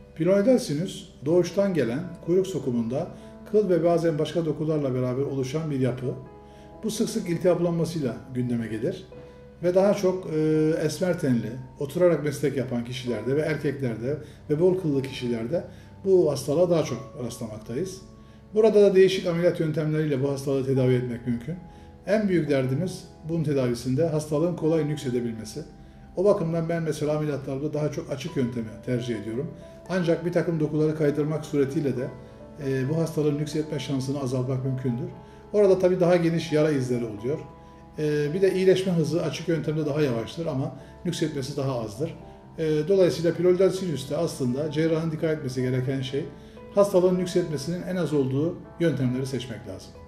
Piloidal sinüs, doğuştan gelen kuyruk sokumunda kıl ve bazen başka dokularla beraber oluşan bir yapı. Bu sık sık iltihaplanmasıyla gündeme gelir ve daha çok esmer tenli, oturarak meslek yapan kişilerde ve erkeklerde ve bol kıllı kişilerde bu hastalığa daha çok rastlamaktayız. Burada da değişik ameliyat yöntemleriyle bu hastalığı tedavi etmek mümkün. En büyük derdimiz bunun tedavisinde hastalığın kolay nüksedebilmesi. O bakımdan ben mesela ameliyatlarda daha çok açık yöntemi tercih ediyorum. Ancak bir takım dokuları kaydırmak suretiyle de bu hastalığın nüksetme şansını azaltmak mümkündür. Orada tabii daha geniş yara izleri oluyor. Bir de iyileşme hızı açık yöntemde daha yavaştır ama nüksetmesi daha azdır. Dolayısıyla piloidal sinüste aslında cerrahın dikkat etmesi gereken şey hastalığın nüksetmesinin en az olduğu yöntemleri seçmek lazım.